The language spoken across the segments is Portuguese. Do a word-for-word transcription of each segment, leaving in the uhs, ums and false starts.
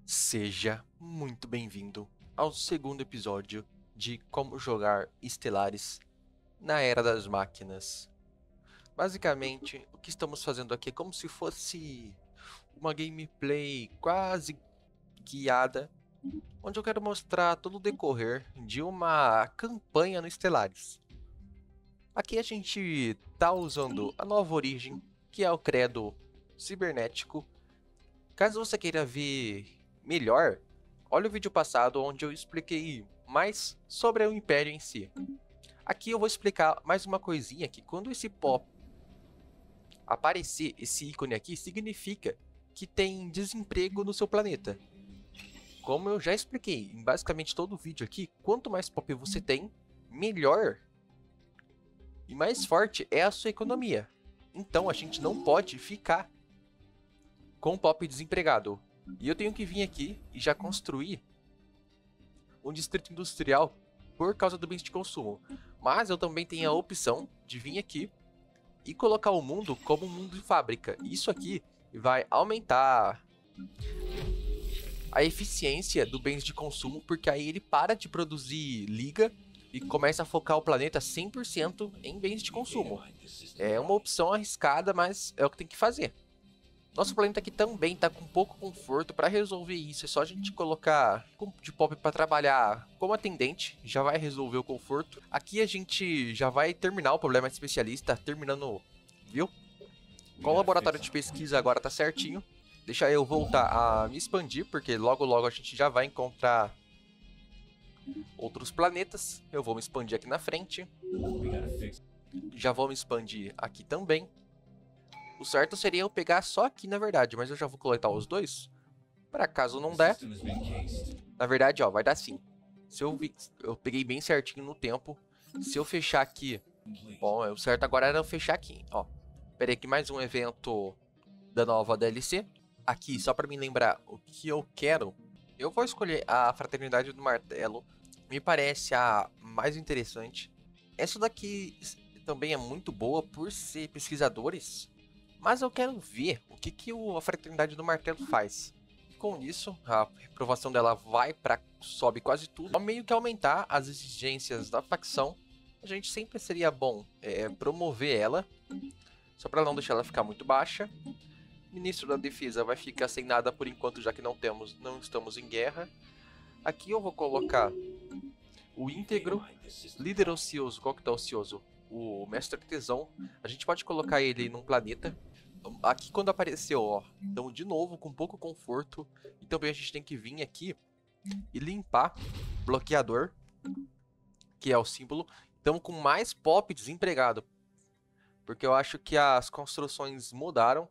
Seja muito bem-vindo ao segundo episódio de Como Jogar Stellaris na Era das Máquinas. Basicamente, o que estamos fazendo aqui é como se fosse uma gameplay quase guiada, onde eu quero mostrar todo o decorrer de uma campanha no Stellaris. Aqui a gente está usando a nova origem, que é o credo cibernético. Caso você queira ver melhor, olha o vídeo passado onde eu expliquei mais sobre o Império em si. Aqui eu vou explicar mais uma coisinha, que quando esse pop aparecer, esse ícone aqui, significa que tem desemprego no seu planeta. Como eu já expliquei em basicamente todo o vídeo aqui, quanto mais pop você tem, melhor e mais forte é a sua economia. Então a gente não pode ficar com pop desempregado. E eu tenho que vir aqui e já construir um distrito industrial por causa do bens de consumo. Mas eu também tenho a opção de vir aqui e colocar o mundo como um mundo de fábrica. Isso aqui vai aumentar a eficiência do bens de consumo, porque aí ele para de produzir liga e começa a focar o planeta cem por cento em bens de consumo. É uma opção arriscada, mas é o que tem que fazer. Nosso planeta aqui também está com pouco conforto. Para resolver isso, é só a gente colocar de pop para trabalhar como atendente, já vai resolver o conforto. Aqui a gente já vai terminar o problema de especialista, terminando, viu? Com o laboratório de pesquisa agora tá certinho. Deixa eu voltar a me expandir, porque logo logo a gente já vai encontrar outros planetas. Eu vou me expandir aqui na frente. Já vou me expandir aqui também. O certo seria eu pegar só aqui, na verdade, mas eu já vou coletar os dois. Para caso não der. Na verdade, ó, vai dar sim. Se eu, vi, eu peguei bem certinho no tempo. Se eu fechar aqui... Bom, o certo agora era eu fechar aqui, ó. Pera aí que mais um evento da nova D L C. Aqui, só para me lembrar o que eu quero. Eu vou escolher a Fraternidade do Martelo. Me parece a mais interessante. Essa daqui também é muito boa por ser pesquisadores. Mas eu quero ver o que, que a Fraternidade do Martelo faz. E com isso, a reprovação dela vai para sobe quase tudo. Ao meio que aumentar as exigências da facção, a gente sempre seria bom é, promover ela, só para não deixar ela ficar muito baixa. Ministro da Defesa vai ficar sem nada por enquanto, já que não temos, não estamos em guerra. Aqui eu vou colocar o íntegro, líder ocioso. Qual que tá ocioso? O mestre artesão. A gente pode colocar ele num planeta. Aqui quando apareceu, ó, então de novo com pouco conforto. E também a gente tem que vir aqui e limpar bloqueador, que é o símbolo. Estamos com mais pop desempregado, porque eu acho que as construções mudaram.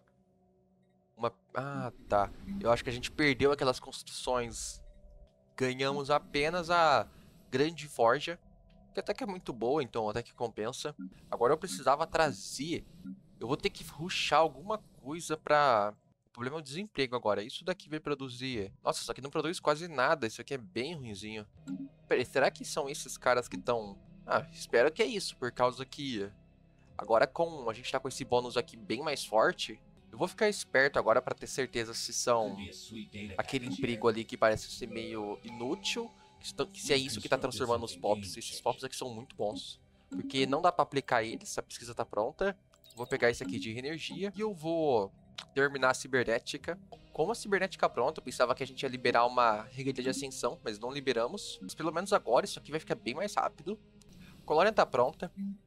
Uma... Ah, tá. Eu acho que a gente perdeu aquelas construções. Ganhamos apenas a grande forja, que até que é muito boa, então até que compensa. Agora eu precisava trazer... Eu vou ter que rushar alguma coisa pra... O problema é o desemprego agora. Isso daqui vai produzir... Nossa, isso aqui não produz quase nada. Isso aqui é bem ruinzinho. Peraí, será que são esses caras que estão... Ah, espero que é isso, por causa que... Agora com... A gente tá com esse bônus aqui bem mais forte. Eu vou ficar esperto agora pra ter certeza se são... Aquele emprego ali que parece ser meio inútil... Que se é isso que tá transformando os pops. Esses pops aqui são muito bons. Porque não dá pra aplicar eles, a pesquisa tá pronta. Vou pegar esse aqui de energia. E eu vou terminar a cibernética. Com a cibernética pronta, eu pensava que a gente ia liberar uma regalia de ascensão, mas não liberamos. Mas pelo menos agora isso aqui vai ficar bem mais rápido. A colônia tá pronta.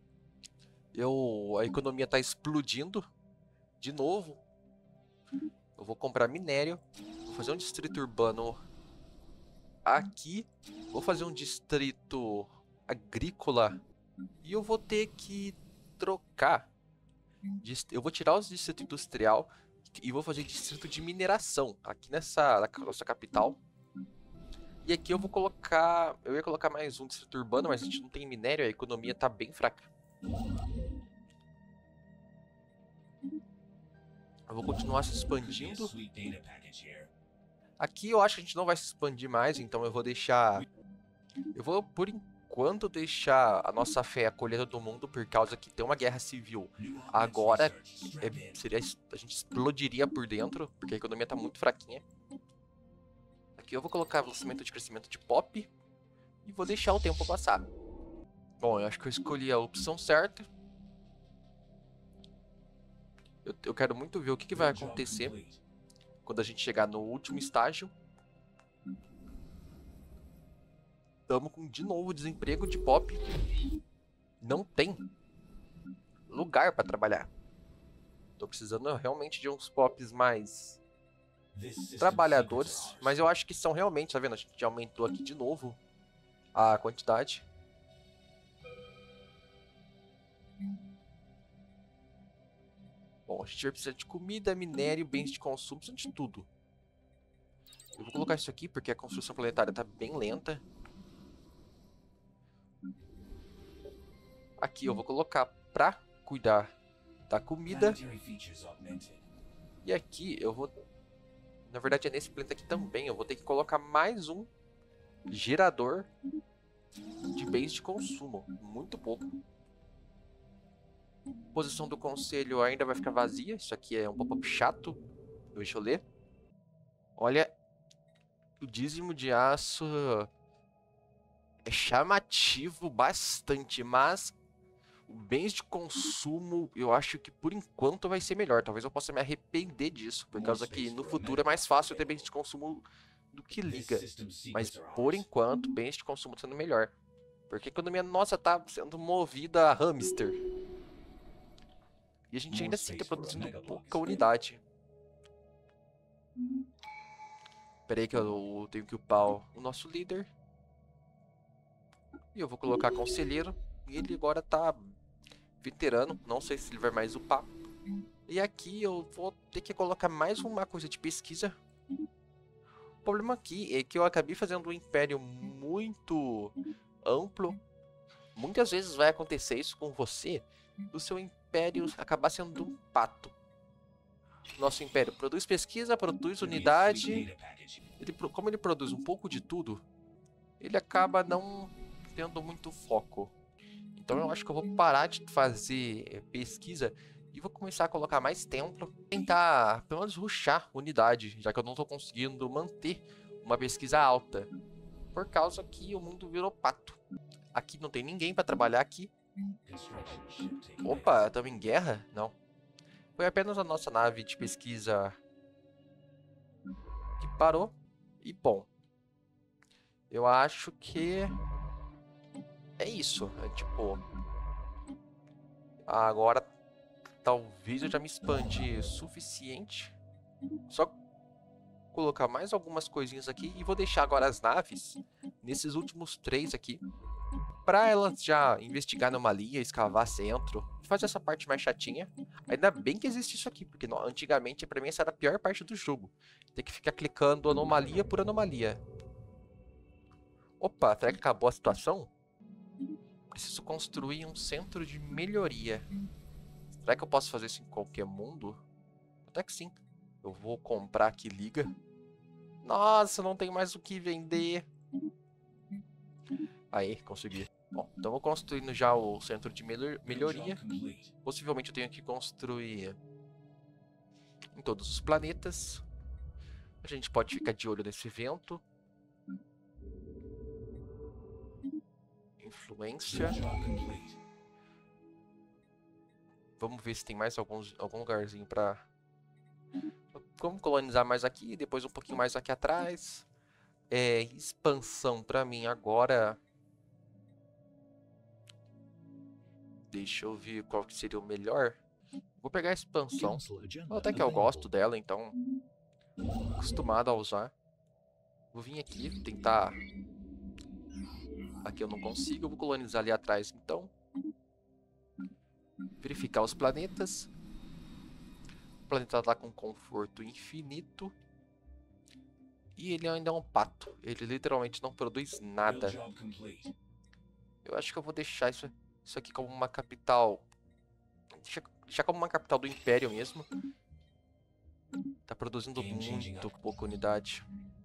Eu, a economia tá explodindo. De novo. Eu vou comprar minério. Vou fazer um distrito urbano aqui. Vou fazer um distrito agrícola. E eu vou ter que trocar. Eu vou tirar os distrito industrial e vou fazer distrito de mineração aqui nessa na nossa capital. E aqui eu vou colocar... Eu ia colocar mais um distrito urbano, mas a gente não tem minério, a economia tá bem fraca. Eu vou continuar se expandindo. Aqui eu acho que a gente não vai se expandir mais, então eu vou deixar... Eu vou, por enquanto, deixar a nossa fé acolher todo mundo, por causa que tem uma guerra civil. Agora, é, seria, a gente explodiria por dentro, porque a economia tá muito fraquinha. Aqui eu vou colocar velocidade de crescimento de pop e vou deixar o tempo passar. Bom, eu acho que eu escolhi a opção certa. Eu, eu quero muito ver o que, que vai acontecer quando a gente chegar no último estágio. Estamos com, de novo, desemprego de pop. Não tem lugar para trabalhar. Tô precisando realmente de uns pops mais trabalhadores. Mas eu acho que são realmente, tá vendo? A gente aumentou aqui de novo a quantidade. Bom, a gente vai precisar de comida, minério, bens de consumo, precisa de tudo. Eu vou colocar isso aqui porque a construção planetária tá bem lenta. Aqui eu vou colocar pra cuidar da comida. E aqui eu vou... Na verdade é nesse planeta aqui também. Eu vou ter que colocar mais um gerador de bens de consumo. Muito pouco. Posição do conselho ainda vai ficar vazia. Isso aqui é um pop-up chato. Deixa eu ler. Olha, o dízimo de aço é chamativo bastante, mas o bens de consumo eu acho que por enquanto vai ser melhor. Talvez eu possa me arrepender disso, por causa que no futuro é mais fácil ter bens de consumo do que liga. Mas por enquanto, bens de consumo tá sendo melhor. Porque a economia nossa tá sendo movida a hamster. E a gente ainda assim tá produzindo pouca unidade. Pera aí que eu tenho que upar o nosso líder. E eu vou colocar conselheiro. E ele agora tá veterano. Não sei se ele vai mais upar. E aqui eu vou ter que colocar mais uma coisa de pesquisa. O problema aqui é que eu acabei fazendo um império muito amplo. Muitas vezes vai acontecer isso com você. O seu império acabar sendo um pato. Nosso império produz pesquisa, produz unidade. Ele, como ele produz um pouco de tudo, ele acaba não tendo muito foco. Então eu acho que eu vou parar de fazer pesquisa e vou começar a colocar mais templo. Tentar pelo menos rushar unidade, já que eu não estou conseguindo manter uma pesquisa alta. Por causa que o mundo virou pato. Aqui não tem ninguém para trabalhar aqui. Opa, estamos em guerra? Não. Foi apenas a nossa nave de pesquisa que parou. E bom, eu acho que é isso. É tipo, agora talvez eu já me expandi o suficiente. Só colocar mais algumas coisinhas aqui e vou deixar agora as naves nesses últimos três aqui. Pra elas já investigar anomalia, escavar centro, fazer essa parte mais chatinha. Ainda bem que existe isso aqui, porque não, antigamente pra mim essa era a pior parte do jogo. Ter que ficar clicando anomalia por anomalia. Opa, será que acabou a situação? Preciso construir um centro de melhoria. Será que eu posso fazer isso em qualquer mundo? Até que sim. Eu vou comprar aqui liga. Nossa, não tem mais o que vender. Aí, consegui. Bom, então vou construindo já o centro de melhoria. Possivelmente eu tenho que construir em todos os planetas. A gente pode ficar de olho nesse evento. Influência. Vamos ver se tem mais alguns, algum lugarzinho pra... Vamos colonizar mais aqui, depois um pouquinho mais aqui atrás. É, expansão pra mim agora... Deixa eu ver qual que seria o melhor. Vou pegar a expansão. Até que eu gosto dela, então... acostumado a usar. Vou vir aqui, tentar... Aqui eu não consigo, eu vou colonizar ali atrás, então. Verificar os planetas. O planeta tá com conforto infinito. E ele ainda é um pato. Ele literalmente não produz nada. Eu acho que eu vou deixar isso, isso aqui como uma capital. Deixa, deixar como uma capital do Império mesmo. Tá produzindo muito pouca unidade.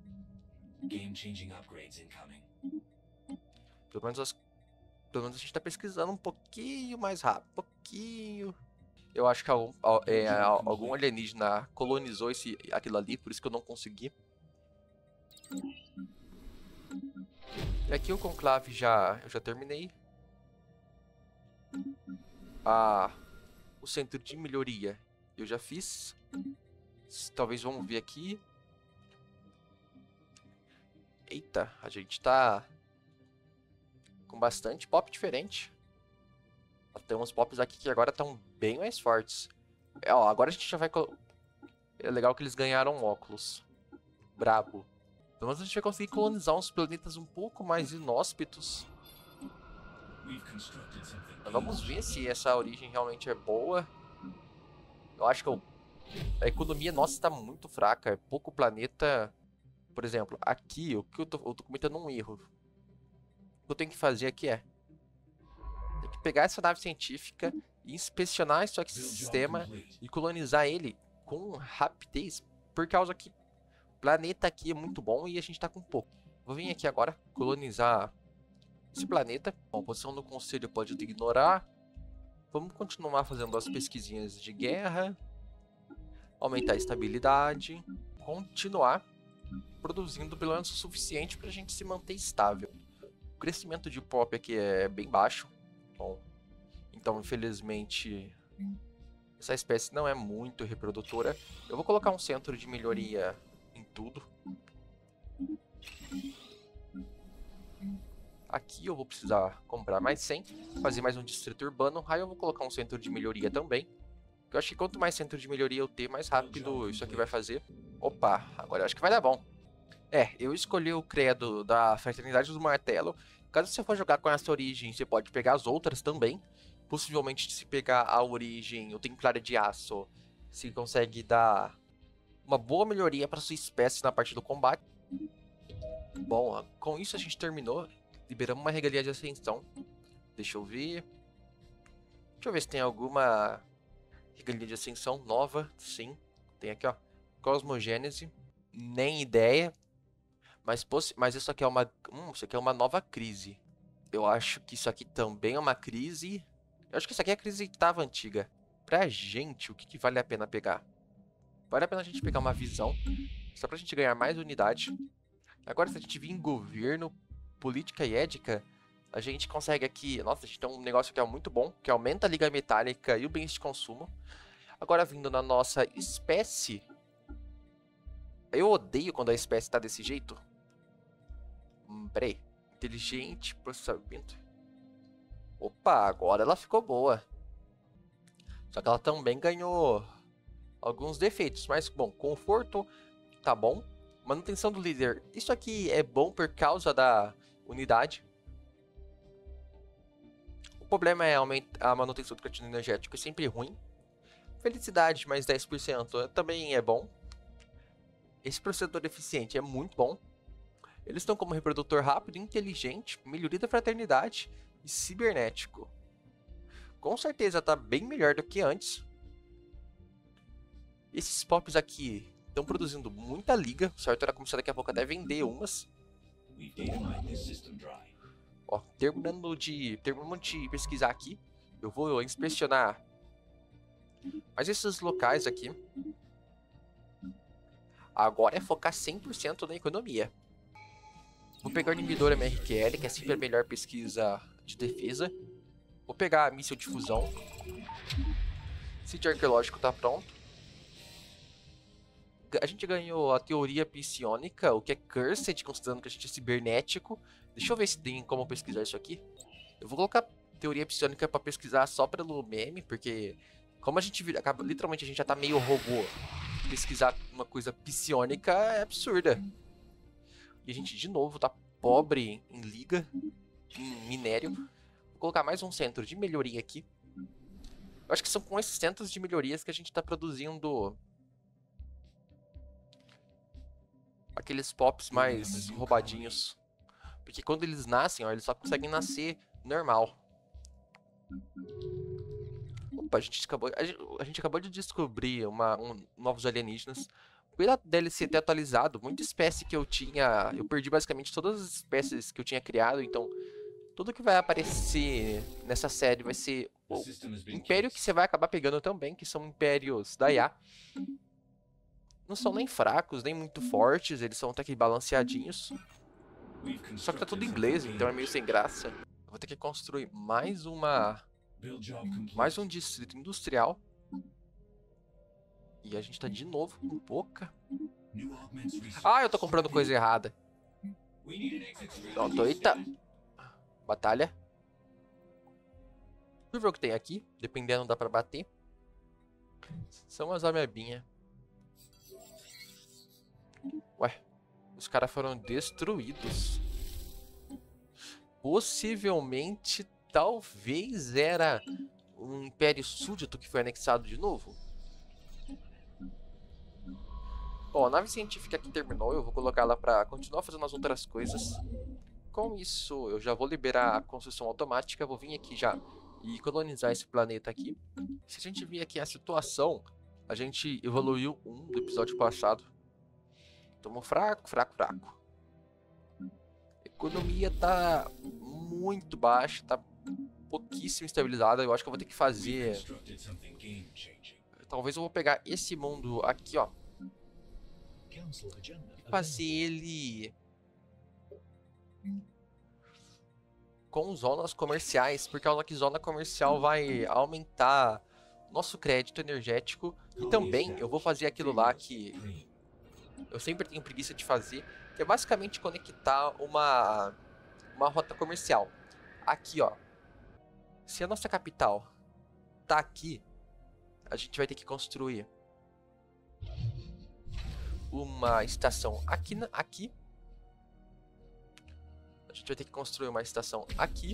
Pelo menos, as, pelo menos a gente tá pesquisando um pouquinho mais rápido. Um pouquinho. Eu acho que algum, é, algum alienígena colonizou esse, aquilo ali, por isso que eu não consegui. E aqui o conclave já, eu já terminei. Ah, o centro de melhoria eu já fiz. Talvez vamos ver aqui. Eita, a gente tá com bastante pop diferente. Tem uns pops aqui que agora estão bem mais fortes. É, ó, agora a gente já vai... É legal que eles ganharam óculos. Brabo. Então a gente vai conseguir colonizar uns planetas um pouco mais inóspitos. Mas vamos ver se essa origem realmente é boa. Eu acho que eu... a economia nossa está muito fraca. É pouco planeta. Por exemplo, aqui, o que eu tô, eu tô cometendo um erro. O que eu tenho que fazer aqui é... tem que pegar essa nave científica e inspecionar esse sistema e colonizar ele com rapidez. Por causa que o planeta aqui é muito bom e a gente tá com pouco. Vou vir aqui agora colonizar esse planeta. Bom, a posição do conselho pode ignorar. Vamos continuar fazendo as pesquisinhas de guerra. Aumentar a estabilidade. Continuar produzindo pelo menos o suficiente para a gente se manter estável. O crescimento de pop aqui é bem baixo. Bom, então infelizmente essa espécie não é muito reprodutora. Eu vou colocar um centro de melhoria em tudo. Aqui eu vou precisar comprar mais cem, fazer mais um distrito urbano. Aí eu vou colocar um centro de melhoria também. Eu acho que quanto mais centro de melhoria eu ter, mais rápido isso aqui vai fazer. Opa, agora eu acho que vai dar bom. É, eu escolhi o credo da Fraternidade do Martelo. Caso você for jogar com essa origem, você pode pegar as outras também. Possivelmente, se pegar a origem, o Templário de Aço, você consegue dar uma boa melhoria para sua espécie na parte do combate. Bom, com isso a gente terminou. Liberamos uma regalia de ascensão. Deixa eu ver. Deixa eu ver se tem alguma regalia de ascensão nova. Sim, tem aqui, ó. Cosmogênese. Nem ideia. Mas, mas isso aqui é uma... Hum, isso aqui é uma nova crise. Eu acho que isso aqui também é uma crise... Eu acho que isso aqui é a crise que estava antiga. Pra gente, o que, que vale a pena pegar? Vale a pena a gente pegar uma visão. Só pra gente ganhar mais unidade. Agora, se a gente vir em governo, política e ética, a gente consegue aqui... Nossa, a gente tem um negócio que é muito bom, que aumenta a liga metálica e o bens de consumo. Agora, vindo na nossa espécie... Eu odeio quando a espécie tá desse jeito. Hum, peraí. Inteligente, processamento. Opa, agora ela ficou boa. Só que ela também ganhou alguns defeitos. Mas, bom, conforto tá bom. Manutenção do líder. Isso aqui é bom por causa da unidade. O problema é a manutenção do cantinho energético. É sempre ruim. Felicidade, mais dez por cento também é bom. Esse processador eficiente é muito bom. Eles estão como reprodutor rápido, inteligente, melhoria da fraternidade e cibernético. Com certeza está bem melhor do que antes. Esses pops aqui estão produzindo muita liga. O Sartor vai começar daqui a pouco até vender umas. Ó, terminando de, terminando de pesquisar aqui, eu vou inspecionar mais esses locais aqui. Agora é focar cem por cento na economia. Vou pegar o inibidor M R Q L, que é sempre a melhor pesquisa de defesa. Vou pegar a míssil de fusão. Sítio arqueológico tá pronto. A gente ganhou a teoria psionica, o que é cursed, considerando que a gente é cibernético. Deixa eu ver se tem como pesquisar isso aqui. Eu vou colocar teoria psionica para pesquisar só pelo meme, porque como a gente acaba, literalmente a gente já tá meio robô. Pesquisar uma coisa psionica é absurda. E a gente de novo tá pobre em liga, em minério. Vou colocar mais um centro de melhoria aqui. Eu acho que são com esses centros de melhorias que a gente tá produzindo aqueles pops mais roubadinhos. Porque quando eles nascem, ó, eles só conseguem nascer normal. Opa, a gente acabou, a gente, a gente acabou de descobrir uma, um, novos alienígenas. Pela D L C ter atualizado, muita espécie que eu tinha... Eu perdi basicamente todas as espécies que eu tinha criado, então... Tudo que vai aparecer nessa série vai ser o império que você vai acabar pegando também, que são impérios da I A. não são nem fracos, nem muito fortes, eles são até que balanceadinhos. Só que tá tudo em inglês, então é meio sem graça. Eu vou ter que construir mais uma... mais um distrito industrial. E a gente tá de novo com pouca. Ah, eu tô comprando coisa errada. Pronto, eita. Batalha. Deixa eu ver o que tem aqui. Dependendo, dá pra bater. São as amebinhas. Ué, os caras foram destruídos. Possivelmente, talvez era um império súdito que foi anexado de novo. Bom, a nave científica aqui terminou. Eu vou colocar ela pra continuar fazendo as outras coisas. Com isso, eu já vou liberar a construção automática. Vou vir aqui já e colonizar esse planeta aqui. Se a gente vir aqui a situação, a gente evoluiu um do episódio passado. Estamos fraco, fraco, fraco. A economia tá muito baixa, tá pouquíssimo estabilizada. Eu acho que eu vou ter que fazer... Talvez eu vou pegar esse mundo aqui, ó. E fazer ele... com zonas comerciais, porque a zona comercial vai aumentar nosso crédito energético. E também eu vou fazer aquilo lá que eu sempre tenho preguiça de fazer, que é basicamente conectar uma, uma rota comercial. Aqui, ó. Se a nossa capital tá aqui, a gente vai ter que construir uma estação aqui, aqui. A gente vai ter que construir uma estação aqui.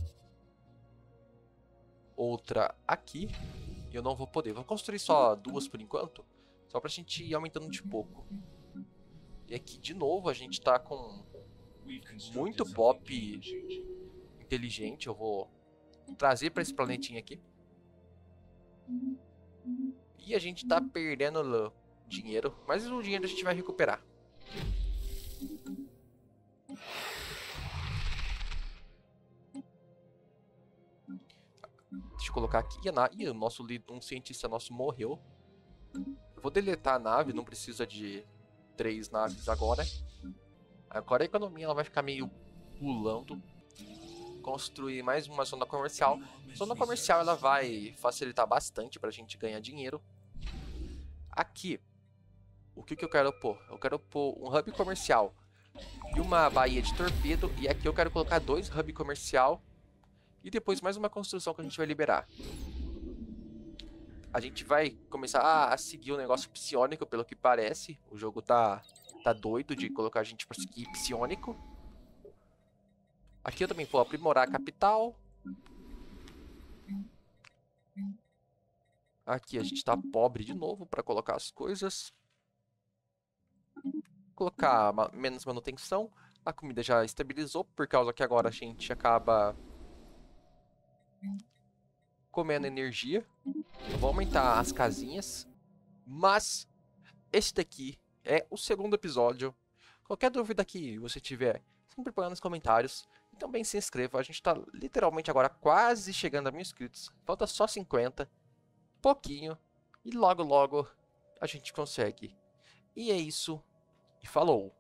Outra aqui. E eu não vou poder. Vou construir só duas por enquanto. Só pra gente ir aumentando de pouco. E aqui de novo a gente tá com muito pop inteligente. Eu vou trazer pra esse planetinha aqui. E a gente tá perdendo dinheiro. Mas o dinheiro a gente vai recuperar. Deixa eu colocar aqui a nave. Ih, o nosso um cientista nosso morreu. Eu vou deletar a nave, não precisa de três naves agora. Agora a economia ela vai ficar meio pulando. Construir mais uma zona comercial. Zona comercial ela vai facilitar bastante pra gente ganhar dinheiro. Aqui, o que, que eu quero pôr? Eu quero pôr um hub comercial e uma baía de torpedo. E aqui eu quero colocar dois hub comercial. E depois mais uma construção que a gente vai liberar. A gente vai começar a seguir o negócio psionico, pelo que parece. O jogo tá, tá doido de colocar a gente pra seguir psionico. Aqui eu também vou aprimorar a capital. Aqui a gente tá pobre de novo para colocar as coisas. Colocar menos manutenção. A comida já estabilizou, por causa que agora a gente acaba comendo energia. Eu vou aumentar as casinhas. Mas esse daqui é o segundo episódio. Qualquer dúvida que você tiver, sempre põe nos comentários. E também se inscreva. A gente tá literalmente agora quase chegando a mil inscritos. Falta só cinquenta. Pouquinho. E logo logo a gente consegue. E é isso. E falou!